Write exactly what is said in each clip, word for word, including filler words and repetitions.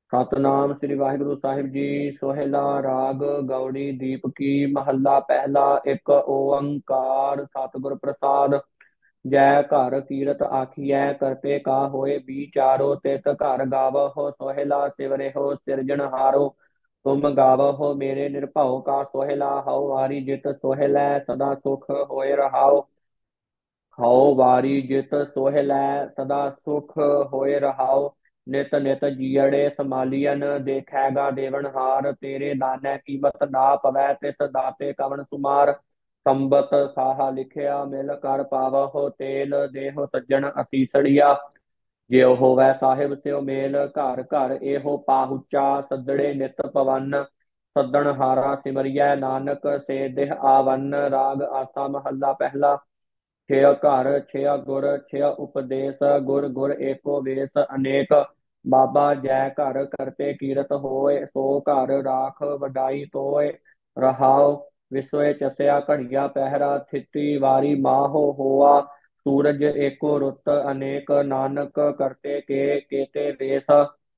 सतनाम श्री वाहिगुरु साहिब जी। सोहेला राग गौड़ी दीप की महला पहला। एक ओंकार सतगुर प्रसाद। जय घर कीरत आखियै करते का होए विचारो तित घर गावहो सोहेला सिवरे हो सिरजनहारो। तुम गावहो मेरे निर्भउ का सोहेला हौ वारी जित सोहेलै सदा सुख होए रहाओ। हौ वारी जित सोहलै सदा सुख होए रहाओ। नित नित जियड़े समालियन देखैगा देवनहार। तेरे दानै कीमत ना पवै तिस दाते कवन सुमार। संबत साहा लिखिया मिल कर पावहो तेल देहो सज्जन असीसड़िया। ਜਿਉ ਹੋਵੈ ਸਾਹਿਬ ਸਿਉ ਮੇਲ ਘਰ ਘਰ ਇਹੋ ਪਾਹੁਚਾ ਸੱਦੜੇ ਨਿਤ ਪਵਨ। ਸੱਦਣ ਹਾਰਾ ਸਿਮਰਿਐ ਨਾਨਕ ਸੇ ਦੇਹ ਆਵਨ। ਰਾਗ ਆਸਾ ਮਹੱਲਾ ਪਹਿਲਾ। ਛਿਆ ਘਰ ਛਿਆ ਗੁਰ ਛਿਆ ਉਪਦੇਸ ਗੁਰ ਗੁਰ ਏਕੋ ਵੇਸ ਅਨੇਕ। ਬਾਬਾ ਜੈ ਘਰ ਕਰਤੇ ਕੀਰਤ ਹੋਏ ਸੋ ਘਰ ਰਾਖ ਵਡਾਈ ਤੋਏ। ਰਹਾਉ ਵਿਸੋਏ ਚਸਿਆ ਘੜੀਆ ਪਹਿਰਾ ਥਿਤੀ ਵਾਰੀ ਮਾਹੋ ਹੋਆ। ਸੂਰਜ ਏਕੋ ਰੁੱਤ ਅਨੇਕ ਨਾਨਕ ਕਰਤੇ ਕੇ ਕੇਤੇ ਵੇਸ।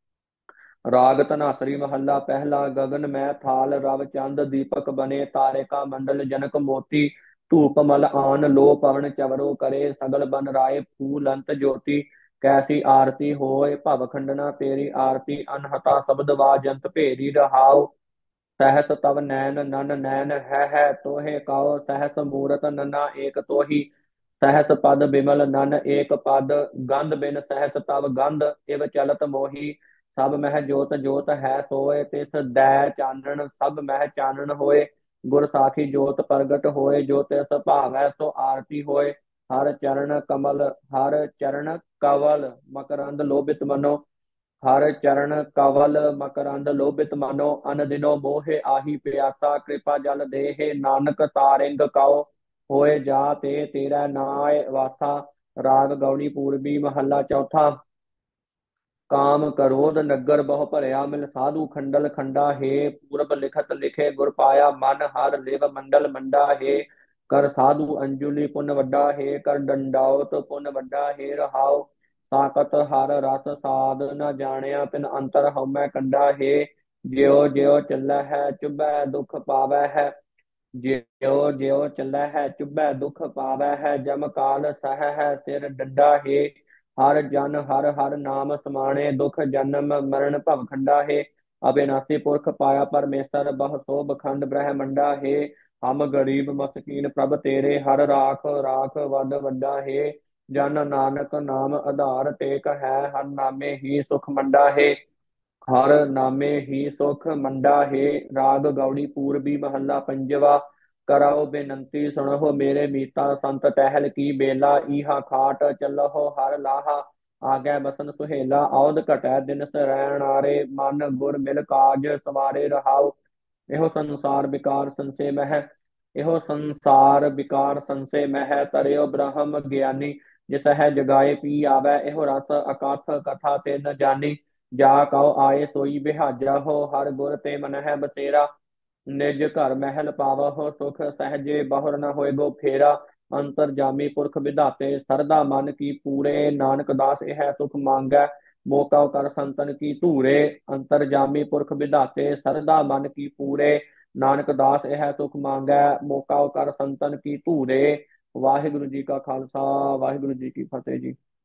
ਰਾਗ ਧਨਾਤਰੀ ਮਹੱਲਾ ਪਹਿਲਾ। ਗਗਨ ਮੈਂ ਥਾਲ ਰਵ ਚੰਦ ਦੀਪਕ ਬਨੇ ਤਾਰਿਕਾ ਮੰਡਲ ਜਨਕ ਮੋਤੀ। ਧੂਪ ਮਲ ਆਨ ਲੋ ਪਵਨ ਚਵਰੋ ਕਰੇ ਸਗਲ ਬਨ ਰਾਏ ਫੂਲ ਅੰਤ ਜੋਤੀ। ਕੈਸੀ ਆਰਤੀ ਹੋਏ ਭਵ ਖੰਡਨਾ ਤੇਰੀ ਆਰਤੀ ਅਨਹਤਾ ਸ਼ਬਦ ਵਾਜੰਤ ਭੇਰੀ ਰਹਾਉ। ਸਹਸ ਤਵ ਨੈਣ ਨਨ ਨੈਣ ਹੈ ਹੈ ਤੋਹਿ ਕਉ ਸਹਸ ਮੂਰਤ ਨਨਾ ਏਕ ਤੋਹੀ। ਸਹਸ ਪਦ ਬਿਮਲ ਨਨ ਏਕ ਪਦ ਗੰਧ ਬਿਨ ਸਹਸ ਤਵ ਗੰਧ ਇਵ ਚਲਤ ਮੋਹੀ। ਸਭ ਮਹਿ ਜੋਤ ਜੋਤ ਹੈ ਸੋਏ ਤਿਸ ਦੈ ਚਾਨਣ ਸਭ ਮਹਿ ਚਾਨਣ ਹੋਏ। ਗੁਰ ਸਾਖੀ ਜੋਤ ਪ੍ਰਗਟ ਹੋਏ ਜੋ ਤਿਸ ਭਾਵੈ ਸੋ ਆਰਤੀ ਹੋਏ। ਹਰ ਚਰਨ ਕਮਲ ਹਰ ਚਰਨ ਕਵਲ ਮਕਰੰਦ ਲੋਭਿਤ ਮਨੋ। ਹਰ ਚਰਨ ਕਵਲ ਮਕਰੰਦ ਲੋਭਿਤ ਮਨੋ। ਅਨ ਦਿਨੋ ਮੋਹਿ ਆਹੀ ਪਿਆਸਾ ਕਿਰਪਾ ਜਲ ਦੇਹਿ ਨਾਨਕ ਤਾਰਿੰਗ ਕਉ। ਹੋਏ ਜਾ ਤੇ ਤੇਰਾ ਨਾਇ ਵਾਸਾ। ਰਾਗ ਗੌੜੀ ਪੂਰਬੀ ਮਹੱਲਾ ਚੌਥਾ। ਕਾਮ ਕਰੋਧ ਨਗਰ ਬਹੁ ਭਰਿਆ ਮਿਲ ਸਾਧੂ ਖੰਡਲ ਖੰਡਾ ਹੈ। ਪੂਰਬ ਲਿਖਤ ਲਿਖੇ ਗੁਰ ਪਾਇਆ ਮਨ ਹਰ ਲਿਵ ਮੰਡਲ ਮੰਡਾ ਹੈ। ਕਰ ਸਾਧੂ ਅੰਜੁਲੀ ਪੁੰਨ ਵੱਡਾ ਹੈ ਕਰ ਡੰਡਾਉਤ ਪੁੰਨ ਵੱਡਾ ਹੈ ਰਹਾਉ। ਸਾਕਤ ਹਰ ਰਸ ਸਾਧ ਨ ਜਾਣਿਆ ਤਿਨ ਅੰਤਰ ਹਉਮੈ ਕੰਡਾ ਹੈ। ਜਿਉ ਜਿਉ ਚੱਲੈ ਹੈ ਚੁਭੈ ਦੁਖ ਪਾਵੈ ਹੈ। ਜਿਉ ਜਿਉ ਚੱਲੈ ਹੈ ਚੁਭੈ ਦੁਖ ਪਾਵੈ ਹੈ। ਜਮ ਕਾਲ ਸਹਿ ਹੈ ਸਿਰ ਡੰਡਾ ਹੈ। ਹਰ ਜਨ ਹਰ ਹਰ ਨਾਮ ਸਮਾਣੇ ਦੁਖ ਜਨਮ ਮਰਨ ਭਵ ਖੰਡਾ ਹੈ। ਅਬਿਨਾਸੀ ਪੁਰਖ ਪਾਇਆ ਪਰਮੇਸ਼ਰ ਬਹੁ ਸੋਭ ਖੰਡ ਬ੍ਰਹਮੰਡਾ ਹੈ। ਹਮ ਗਰੀਬ ਮਸਕੀਨ ਪ੍ਰਭ ਤੇਰੇ ਹਰ ਰਾਖ ਰਾਖ ਵੱਡ ਵੱਡਾ ਹੈ। ਜਨ ਨਾਨਕ ਨਾਮ ਆਧਾਰ ਟੇਕ ਹੈ ਹਰ ਨਾਮੇ ਹੀ ਸੁਖ ਮੰਡਾ ਹੈ। ਹਰ ਨਾਮੇ ਹੀ ਸੁਖ ਮੰਡਾ ਹੈ। ਰਾਗ ਗੌੜੀ ਪੂਰਬੀ ਮਹੱਲਾ ਪੰਜਵਾ। ਕਰਹੁ ਬੇਨੰਤੀ ਸੁਣਹੁ ਮੇਰੇ ਮੀਤਾ ਸੰਤ ਟਹਿਲ ਕੀ ਬੇਲਾ। ਈਹਾ ਖਾਟ ਚੱਲਹੁ ਹਰ ਲਾਹਾ ਆਗੈ ਬਸਨ ਸੁਹੇਲਾ। ਔਧ ਘਟੈ ਦਿਨ ਸਰੈਣਾਰੇ ਮਨ ਗੁਰ ਮਿਲ ਕਾਜ ਸਵਾਰੇ ਰਹਾਉ। ਇਹੋ ਸੰਸਾਰ ਵਿਕਾਰ ਸੰਸੇ ਮਹਿ ਇਹੋ ਸੰਸਾਰ ਵਿਕਾਰ ਸੰਸੇ ਮਹਿ। ਤਰਿਓ ਬ੍ਰਹਮ ਗਿਆਨੀ ਜਿਸ ਹੈ ਜਗਾਏ ਪੀ ਆਵੈ। ਇਹੋ ਰਸ ਅਕਥ ਕਥਾ ਤੇ ਨ ਜਾਨੀ। ਜਾ ਕਉ ਆਏ ਸੋਈ ਬਿਹਾਜਾ ਹੋ ਹਰ ਗੁਰ ਤੇ ਮਨ ਹੈ ਬਸੇਰਾ। ਨਿਜ ਘਰ ਮਹਿਲ ਪਾਵਹੁ ਸੁਖ ਸਹਜੇ ਬਹੁਰ ਨ ਹੋਏ ਗੋ ਫੇਰਾ। ਅੰਤਰ ਜਾਮੀ ਪੁਰਖ ਵਿਧਾਤੇ ਸਰਦਾ ਮਨ ਕੀ ਪੂਰੇ। ਨਾਨਕ ਦਾਸ ਇਹ ਸੁਖ ਮੰਗੈ ਮੋਕਾ ਕਰ ਸੰਤਨ ਕੀ ਧੂਰੇ। ਅੰਤਰ ਜਾਮੀ ਪੁਰਖ ਵਿਧਾਤੇ ਸਰਦਾ ਮਨ ਕੀ ਪੂਰੇ। ਨਾਨਕ ਦਾਸ ਇਹ ਸੁਖ ਮੰਗੈ ਮੋਕਾ ਕਰ ਸੰਤਨ ਕੀ ਧੂਰੇ। ਵਾਹਿਗੁਰੂ ਜੀ ਕਾ ਖਾਲਸਾ ਵਾਹਿਗੁਰੂ ਜੀ ਕੀ ਫਤਿਹ ਜੀ।